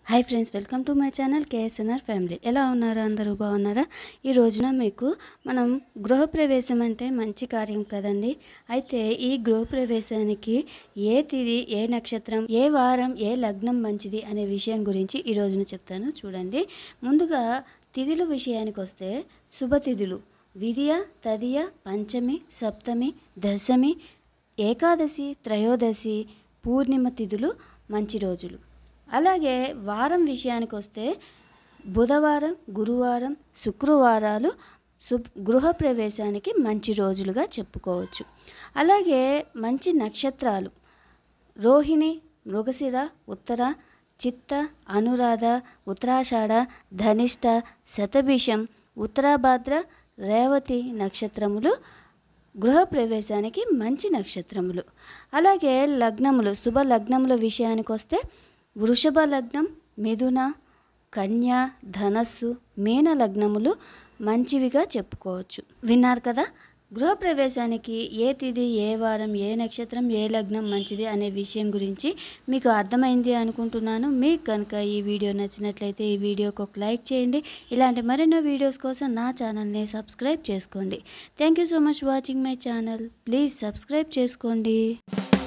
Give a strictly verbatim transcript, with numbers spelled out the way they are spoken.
Hi friends, welcome to my channel KSNR family. ఎలా ఉన్నారా? అందరూ బాగున్నారా? ఈ రోజున మీకు మనం గృహప్రవేశం అంటే మంచి కార్యం కదండి. అయితే ఈ గృహప్రవేశానికి ఏ తిథి, ఏ నక్షత్రం, ఏ వారం, ఏ లగ్నం మంచిది అనే విషయం గురించి ఈ రోజున చెప్తాను. చూడండి, ముందుగా తిథుల విషయానికి వస్తే శుభతిథులు విధియ, తదియ, పంచమి, సప్తమి, దశమి, ఏకాదశి, త్రయోదశి, పూర్ణిమ తిథులు మంచి రోజులు. అలాగే వారం విషయానికి వస్తే బుధవారం, గురువారం, శుక్రవారాలు సు గృహప్రవేశానికి మంచి రోజులుగా చెప్పుకోవచ్చు. అలాగే మంచి నక్షత్రాలు రోహిణి, మృగశిర, ఉత్తర, చిత్త, అనురాధ, ఉత్తరాషాఢ, ధనిష్ట, శతభిషం, ఉత్తరాభాద్ర, రేవతి నక్షత్రములు గృహప్రవేశానికి మంచి నక్షత్రములు. అలాగే లగ్నములు శుభ లగ్నముల విషయానికి వస్తే వృషభ లగ్నం, మిథున, కన్య, ధనస్సు, మీన లగ్నములు మంచివిగా చెప్పుకోవచ్చు. విన్నారు కదా, గృహప్రవేశానికి ఏ తిథి, ఏ వారం, ఏ నక్షత్రం, ఏ లగ్నం మంచిది అనే విషయం గురించి మీకు అర్థమైంది అనుకుంటున్నాను. మీకు కనుక ఈ వీడియో నచ్చినట్లయితే ఈ వీడియోకి ఒక లైక్ చేయండి. ఇలాంటి మరెన్నో వీడియోస్ కోసం నా ఛానల్ని సబ్స్క్రైబ్ చేసుకోండి. Thank you so much watching my channel. Please subscribe చేసుకోండి.